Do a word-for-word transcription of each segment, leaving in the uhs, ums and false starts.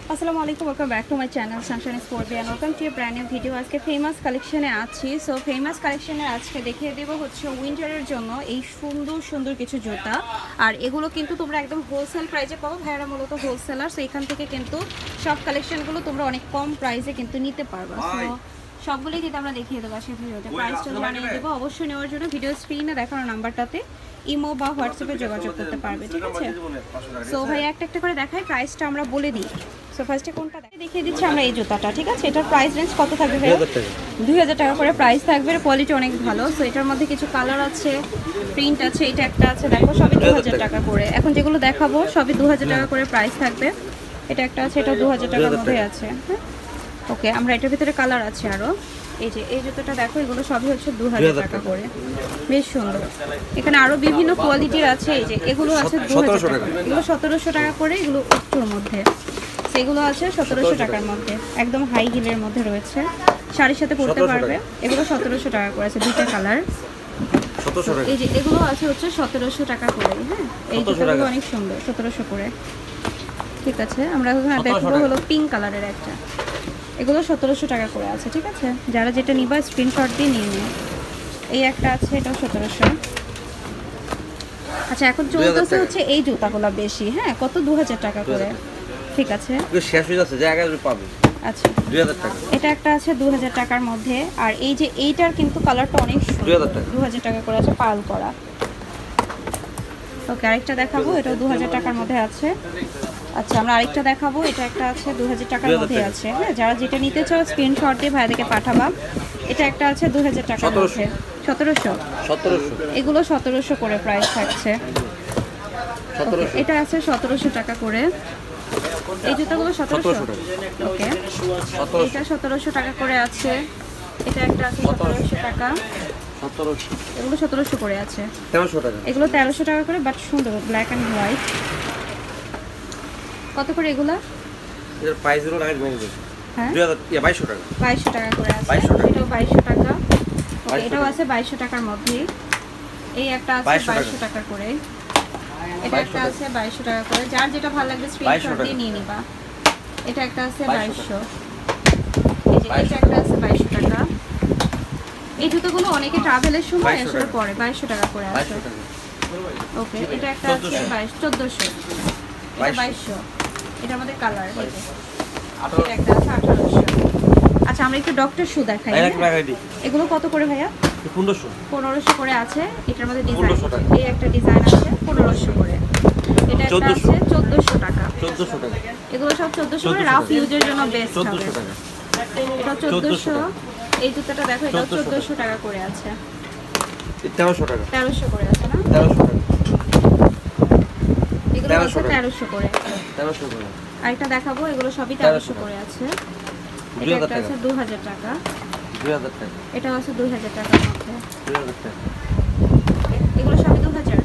আসসালামু আলাইকুম, welcome back to my channel Sunshine Sport and welcome to a brand new video. আজকে famous কালেকশনে আছি। সো ফেমাস কালেকশনে আজকে দেখিয়ে দেবো হচ্ছে উইন্টারের জন্য এই সুন্দর সুন্দর কিছু জুতা। আর এগুলো কিন্তু তোমরা একদম হোলসেল প্রাইসে পাবো। ভাইয়ারা মূলত হোলসেলার, সো এখান থেকে কিন্তু সব কালেকশনগুলো তোমরা অনেক কম প্রাইসে কিন্তু নিতে পারবা। সো সবগুলোই কিন্তু আমরা দেখিয়ে দেবো আজকে ভিডিওতে। প্রাইসটা জানিয়ে দেবো। অবশ্যই নেওয়ার জন্য ভিডিও স্ক্রিনে দেখানো নাম্বারটাতে ইমো বা হোয়াটসঅ্যাপে যোগাযোগ করতে পারবে, ঠিক আছে? সো ভাই একটা একটা করে দেখাই, প্রাইসটা আমরা বলে দিই। সো ফার্স্টে কোনটা দেখিয়ে দিচ্ছি আমরা, এই জুতাটা, ঠিক আছে? এটার প্রাইস রেঞ্জ কত থাকবে ভাই? দুই হাজার টাকা করে প্রাইস থাকবে। কোয়ালিটি অনেক ভালো। সো এটার মধ্যে কিছু কালার আছে, প্রিন্ট আছে, এটা একটা আছে, দেখো সবই দু হাজার টাকা করে। এখন যেগুলো দেখাবো সবই দু হাজার টাকা করে প্রাইস থাকবে। এটা একটা আছে, এটাও দু হাজার টাকার মধ্যে আছে। হ্যাঁ ওকে, আমরা এটার ভিতরে কালার আছে আরও। এই যে এই জুতোটা দেখো, এগুলো সবই হচ্ছে দু হাজার টাকা করে, বেশ সুন্দর। এখানে আরও বিভিন্ন কোয়ালিটির আছে। এই যে এগুলো আছে দু হাজার টাকা, এগুলো সতেরোশো টাকা করে, এগুলো একটুর মধ্যে। সেগুলো আছে সতেরোশো টাকার মধ্যে, একদম হাই হিলের মধ্যে রয়েছে, শাড়ির সাথে পরতে পারবে। এগুলো সতেরোশো টাকা করে আছে, দুইটা কালার। এই যে এগুলো আছে হচ্ছে সতেরোশো টাকা করে। হ্যাঁ, এই জুতোগুলো অনেক সুন্দর, সতেরোশো করে, ঠিক আছে? আমরা ওখানে দেখবো হলো পিঙ্ক কালারের একটা, এগুলো সতেরোশো টাকা করে আছে, ঠিক আছে? যারা যেটা নিবা স্ক্রিনশট দিয়ে নিয়ে নিও। এই একটা আছে, এটাও সতেরোশো। আচ্ছা, এখন চলতেছে হচ্ছে এই জুতাগুলো বেশি। হ্যাঁ, কত? দু হাজার টাকা করে, ঠিক আছে? শেষ হয়ে যাচ্ছে, জায়গায় পাবে। আচ্ছা, দুই হাজার টাকা। এটা একটা আছে দু হাজার টাকার মধ্যে। আর এই যে এইটার কিন্তু কালারটা অনেক সুন্দর, দু হাজার টাকা করে আছে, পাল করা। ওকে, আরেকটা দেখাবো, এটাও দু হাজার টাকার মধ্যে আছে। আচ্ছা, আমরা আরেকটা দেখাবো, এটা একটা আছে দু হাজার টাকার মধ্যে আছে। হ্যাঁ, যারা যেটা নিতে চাও স্ক্রিনশট দিয়ে ভাইদেরকে পাঠাবা। এটা একটা আছে দু হাজার টাকার মধ্যে, সতেরোশো। সতেরোশো, এগুলো সতেরোশো করে প্রাইস থাকছে। এটা আছে সতেরোশো টাকা করে, এই জুতাগুলো সতেরোশো। ওকে, এটা সতেরোশো টাকা করে আছে। এটা একটা আছে সতেরোশো টাকা, এগুলো সতেরোশো করে আছে। এগুলো তেরোশো টাকা করে, বাট সুন্দর, ব্ল্যাক অ্যান্ড হোয়াইট। কত করে এগুলা? এর প্রাইস হলো লাগাই বলবো। হ্যাঁ, বাইশশো টাকা। বাইশশো টাকা করে আছে। এটাও বাইশশো টাকা। এটাও আছে বাইশশো টাকার মধ্যে। এই একটা আছে বাইশশো টাকা করে। এটা একটা আছে বাইশশো টাকা করে। যার যেটা ভালো লাগবে স্ক্রিনশট দিয়ে নিয়ে নিবা। এটা একটা আছে বাইশশো। এই যে এটা একটা আছে বাইশশো টাকা। এই জুতোগুলো অনেকে ট্রাভেলের সময় আসলে পরে বাইশশো টাকা করে আছে। ওকে, এটা একটা আছে বাইশ চোদ্দোশো। এটা বাইশশো। এটা আমাদের কালার। এটা একটা আছে আঠারোশো। আচ্ছা, আমরা একটু ডক্টর শু দেখাই। এগুলো কত করে ভাইয়া? পনেরোশো। পনেরোশো করে আছে। এটার মধ্যে ডিজাইন, এই একটা ডিজাইন আছে পনেরোশো করে। এটা একটা আছে চোদ্দোশো টাকা। চোদ্দোশো টাকা। এগুলো সব চোদ্দোশো করে, রাফ ইউজের জন্য বেস্ট হবে। এটা চোদ্দোশো। এই জুতাটা দেখো, এটা চোদ্দোশো টাকা করে আছে। তেরোশো টাকা। তেরোশো করে আছে না? তেরোশো টাকা। এগুলো আছে তেরোশো করে। তেরোশো করে। আরেকটা দেখাবো, এগুলো সবই তেরোশো করে আছে। এটা একটা আছে দু হাজার টাকা। দুই হাজার টাকা। এটাও আছে দুই হাজার টাকার মধ্যে। দুই হাজার টাকা। এগুলো সবই দু হাজার।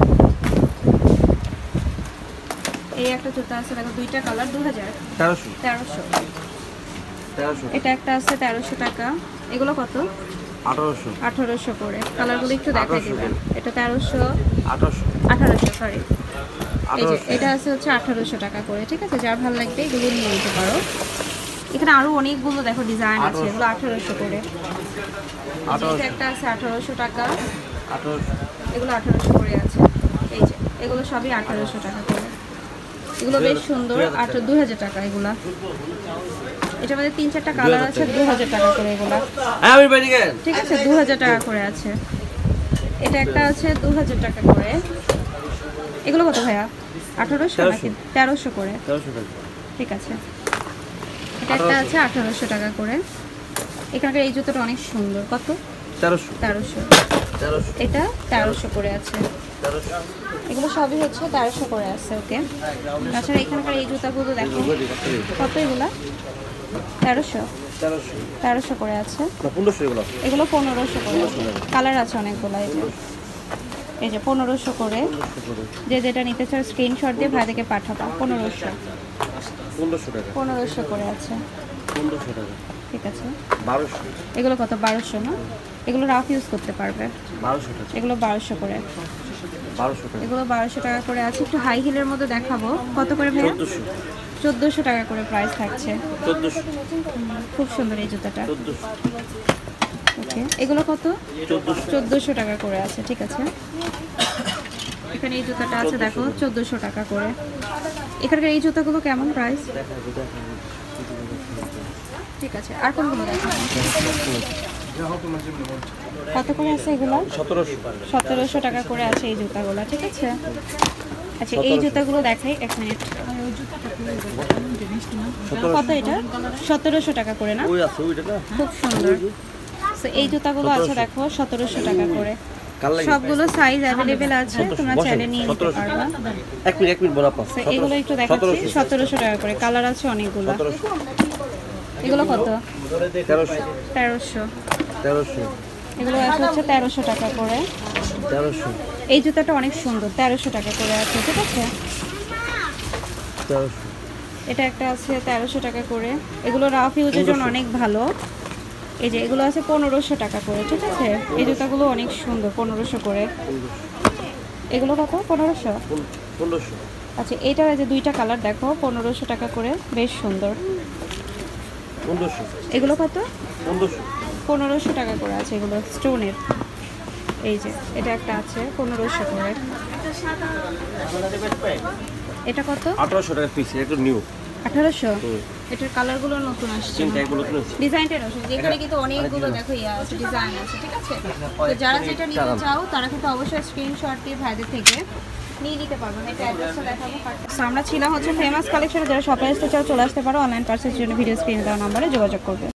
এই একটা জুতা আছে দেখো, দুইটা কালার, দু হাজার। তেরোশো। তেরোশো। তেরোশো। এটা একটা আছে তেরোশো টাকা। এগুলো কত? আঠারোশো। আঠারোশো করে। কালারগুলো একটু দেখাই দিবেন। এটা তেরোশো, আঠারোশো, আঠারোশো সরি। এই যে এটা আছে হচ্ছে আঠারোশো টাকা করে, ঠিক আছে? যার ভালো লাগবে এগুলো নিয়ে নিতে পারো। এখানে আরো অনেকগুলো দেখো ডিজাইন আছে, এগুলো আঠারোশো করে। এটা একটা আছে আঠারোশো টাকা, এগুলো আঠারোশো করে আছে। এই যে এগুলো সবই আঠারোশো টাকা করে। এগুলো বেশ সুন্দর, আঠারো দু হাজার টাকা এগুলা। এটার মধ্যে তিন চারটা কালার আছে, দু হাজার টাকা করে এগুলা, ঠিক আছে? দু হাজার টাকা করে আছে। এটা একটা আছে দু হাজার টাকা করে। এগুলো কত ভাইয়া? আঠারোশো নাকি তেরোশো করে? ঠিক আছে। এটা একটা আছে আঠারোশো টাকা করে। এখানকার এই জুতোটা অনেক সুন্দর। কত? তেরোশো। তেরোশো। এটা তেরোশো করে আছে। এগুলো সবই হচ্ছে তেরোশো করে আছে। ওকে, তাছাড়া এখানকার এই জুতাগুলো দেখো, কত এগুলা? তেরোশো। তেরোশো করে আছে। এগুলো পনেরোশো করে আছে। কালার আছে অনেকগুলো। এই যে এই যে পনেরোশো করে। যে যেটা নিতে চাও স্ক্রিনশট দিয়ে ভাইদেরকে পাঠাবা। পনেরোশো। পনেরোশো করে আছে। ঠিক আছে। বারোশো। এগুলো কত? বারোশো না? এগুলো রাফ ইউজ করতে পারবে। বারোশো টাকা। এগুলো বারোশো করে। বারোশো টাকা। এগুলো বারোশো টাকা করে আছে। একটু হাই হিলের মধ্যে দেখাবো। কত করে ভাইয়া? চোদ্দোশো। চোদ্দোশো টাকা করে প্রাইস থাকছে। চোদ্দোশো। খুব সুন্দর এই জুতাটা। চোদ্দোশো। ওকে, এগুলো কত? চোদ্দোশো। চোদ্দোশো টাকা করে আছে, ঠিক আছে। এখানে এই জুতাটা আছে দেখো চোদ্দোশো টাকা করে। এখানকার এই জুতাগুলো কেমন প্রাইস? ঠিক আছে, আর কোনগুলো দেখো? কত করে আছে এগুলো? সতেরোশো। সতেরোশো টাকা করে আছে এই জুতাগুলো, ঠিক আছে। আচ্ছা, এই জুতাগুলো দেখাই, এক মিনিট। কত এটা? সতেরোশো টাকা করে না? খুব সুন্দর। তো এই জুতাগুলো আছে দেখো সতেরোশো টাকা করে। সবগুলো সাইজ অ্যাভেলেবেল আছে, তোমরা চাইলে নিয়ে নিতে পারবা। এক মিনিট এক মিনিট বলা পাস। এগুলো একটু দেখাচ্ছি, সতেরোশো টাকা করে। কালার আছে অনেকগুলো। এগুলো কত? তেরোশো। তেরোশো। তেরোশো। এগুলো আছে হচ্ছে তেরোশো টাকা করে। তেরোশো। এই জুতাটা অনেক সুন্দর, তেরোশো টাকা করে আছে, ঠিক আছে। তেরোশো। এটা একটা আছে তেরোশো টাকা করে। এগুলো রাফ ইউজের জন্য অনেক ভালো। এই যে এগুলো আছে পনেরোশো টাকা করে, ঠিক আছে। এই জুতাগুলো অনেক সুন্দর, পনেরোশো করে। এগুলো কত? পনেরোশো। পনেরোশো। আচ্ছা, এইটার যে দুইটা কালার দেখো, পনেরোশো টাকা করে, বেশ সুন্দর। পনেরোশো। এগুলো কত? পনেরোশো। পনেরোশো টাকা করে আছে, এগুলো স্টোনের। এই যে এটা একটা আছে পনেরোশো করে। এটা কত? আঠারোশো টাকা পিস, এটা নিউ। আঠারোশো। এটার কালারগুলো নতুন আসছে, ডিজাইনটা নতুন। এখানে কিন্তু অনেকগুলো দেখো ইয়া আছে, ডিজাইন আছে, ঠিক আছে। তো যারা যেটা নিতে চাও তারা কিন্তু অবশ্যই স্ক্রিনশট দিয়ে ভাইদের থেকে নিয়ে নিতে পারবেন। এটা অ্যাড্রেসটা দেখাবো। সো আমরা ছিলাম হচ্ছে ফেমাস কালেকশনে। যারা শপে আসতে চাও চলে আসতে পারো। অনলাইন পার্সেলের জন্য ভিডিও স্ক্রিনে দেওয়া নাম্বারে যোগাযোগ করবে।